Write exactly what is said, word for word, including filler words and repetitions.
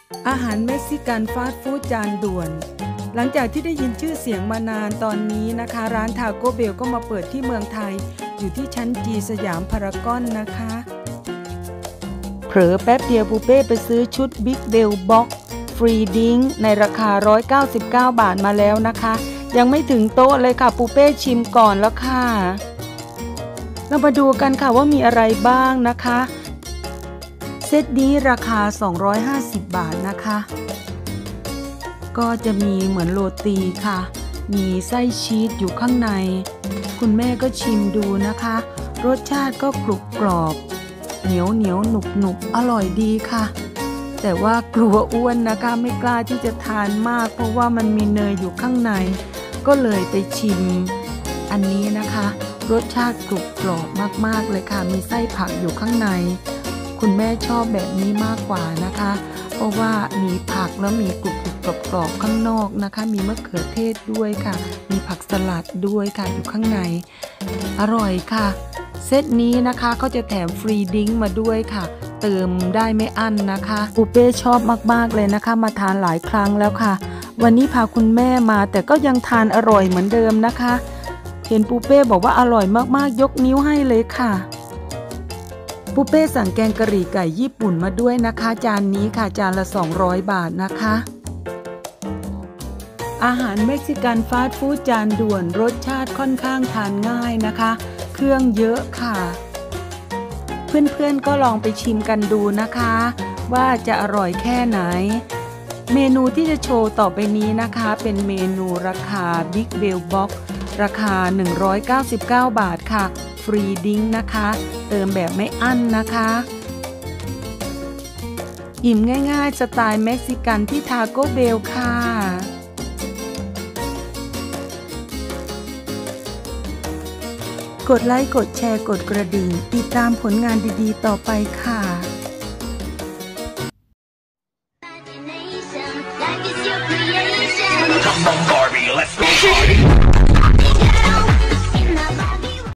อาหารเม็กซิกันฟาสต์ฟู้ดจานด่วนหลังจากที่ได้ยินชื่อเสียงมานานตอนนี้นะคะร้านทาโก้เบลก็มาเปิดที่เมืองไทยอยู่ที่ชั้นจีสยามพารากอนนะคะเผลอแป๊บเดียวปูเป้ไปซื้อชุดบิ๊กเบลบ็อกฟรีดิ้งในราคาหนึ่งร้อยเก้าสิบเก้าบาทมาแล้วนะคะยังไม่ถึงโต๊ะเลยค่ะปูเป้ชิมก่อนแล้วค่ะเรามาดูกันค่ะว่ามีอะไรบ้างนะคะเซตนี้ราคาสองร้อยห้าสิบบาทนะคะก็จะมีเหมือนโรตีค่ะมีไส้ชีสอยู่ข้างในคุณแม่ก็ชิมดูนะคะรสชาติก็กรุบกรอบเหนียวเหนียวหนุบหนุบอร่อยดีค่ะแต่ว่ากลัวอ้วนนะคะไม่กล้าที่จะทานมากเพราะว่ามันมีเนยอยู่ข้างในก็เลยไปชิมอันนี้นะคะรสชาติกรุบกรอบมากๆเลยค่ะมีไส้ผักอยู่ข้างในคุณแม่ชอบแบบนี้มากกว่านะคะเพราะว่ามีผักแล้วมีกรุบกรอบกรอบข้างนอกนะคะมีมะเขือเทศด้วยค่ะมีผักสลัดด้วยค่ะอยู่ข้างในอร่อยค่ะเซตนี้นะคะเขาจะแถมฟรีดิ้งมาด้วยค่ะเติมได้ไม่อั้นนะคะปูเป้ชอบมากๆเลยนะคะมาทานหลายครั้งแล้วค่ะวันนี้พาคุณแม่มาแต่ก็ยังทานอร่อยเหมือนเดิมนะคะเห็นปูเป้บอกว่าอร่อยมากๆยกนิ้วให้เลยค่ะปูเป้สั่งแกงกะหรี่ไก่ญี่ปุ่นมาด้วยนะคะจานนี้ค่ะจานละสองร้อยบาทนะคะอาหารเม็กซิกันฟาสต์ฟู้ดจานด่วนรสชาติค่อนข้างทานง่ายนะคะเครื่องเยอะค่ะเพื่อนๆก็ลองไปชิมกันดูนะคะว่าจะอร่อยแค่ไหนเมนูที่จะโชว์ต่อไปนี้นะคะเป็นเมนูราคา Big Bell Box ราคาหนึ่งร้อยเก้าสิบเก้าบาทค่ะฟรีดิ้งนะคะเติมแบบไม่อั้นนะคะอิ่มง่ายๆสไตล์เม็กซิกันที่ทาโก้เบลค่ะกดไลค์กดแชร์กดกระดิ่งติดตามผลงานดีๆต่อไปค่ะ Come on, Barbie, let's go party.